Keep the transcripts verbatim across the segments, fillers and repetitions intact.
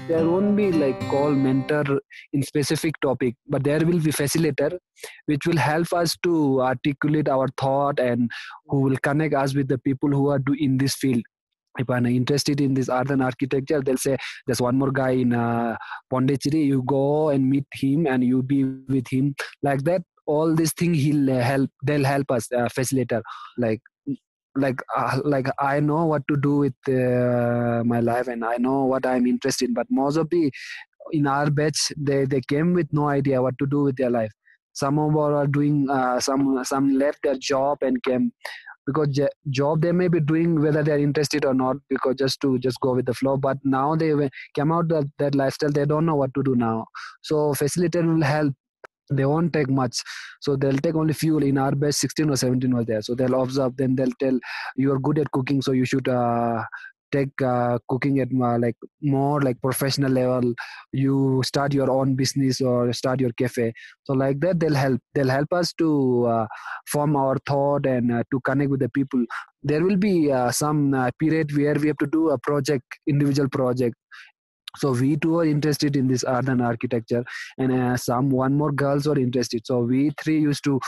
there won't be like call mentor in specific topic, but there will be facilitator which will help us to articulate our thought and who will connect us with the people who are do in this field. If I'm interested in this art and architecture, they'll say there's one more guy in uh, Pondicherry. You go and meet him, and you be with him like that. All these things he'll uh, help. They'll help us uh, facilitator. Like like uh, like I know what to do with uh, my life, and I know what I'm interested in. But most of the in our batch, they they came with no idea what to do with their life. Some of them are doing uh, some some left their job and came because j- job they may be doing whether they're interested or not, because just to just go with the flow. But now they wa- came out that, that lifestyle, they don't know what to do now. So facilitator will help. They won't take much, so they'll take only few. In our batch sixteen or seventeen was there, so they'll observe, then they'll tell you are good at cooking, so you should uh, take uh, cooking at uh, like more like professional level. You start your own business or start your cafe. So like that they'll help they'll help us to uh, form our thought and uh, to connect with the people. There will be uh, some uh, period where we have to do a project, individual project. So we two are interested in this art and architecture, and uh, some one more girls were interested, so we three used to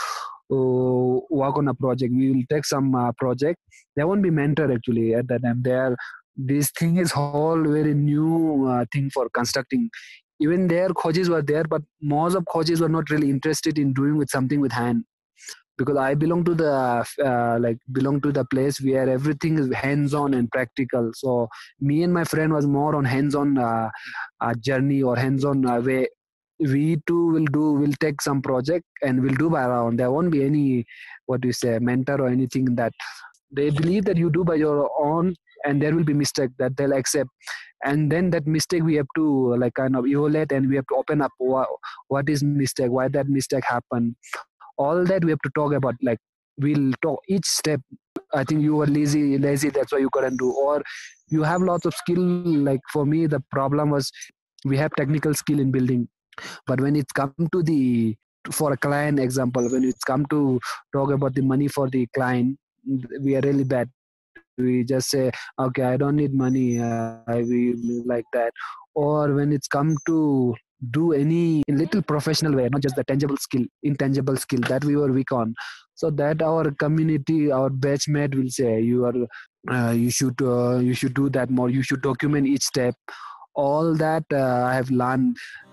uh, work on a project. We will take some uh, project. There won't be mentor actually at that time. There this thing is whole very new uh, thing for constructing. Even their coaches were there, but most of coaches were not really interested in doing with something with hand, because I belong to the uh, like belong to the place where everything is hands-on and practical. So me and my friend was more on hands-on uh, uh, journey or hands-on uh, way. We too will do will take some project and we'll do by our own. There won't be any, what do you say, mentor or anything. That they believe that you do by your own, and there will be mistake that they'll accept, and then that mistake we have to like kind of evaluate, and we have to open up what, what is mistake, why that mistake happened. All that we have to talk about. Like we'll talk each step. I think you were lazy lazy that's why you couldn't do, or you have lots of skill. Like for me the problem was we have technical skill in building, but when it's come to the for a client example, when it's come to talk about the money for the client, we are really bad. We just say okay, I don't need money, uh, we like that. Or when it's come to do any in little professional way, not just the tangible skill, intangible skill that we were weak on. So that our community, our batchmate will say you are uh, you should uh, you should do that more, you should document each step. All that uh, I have learned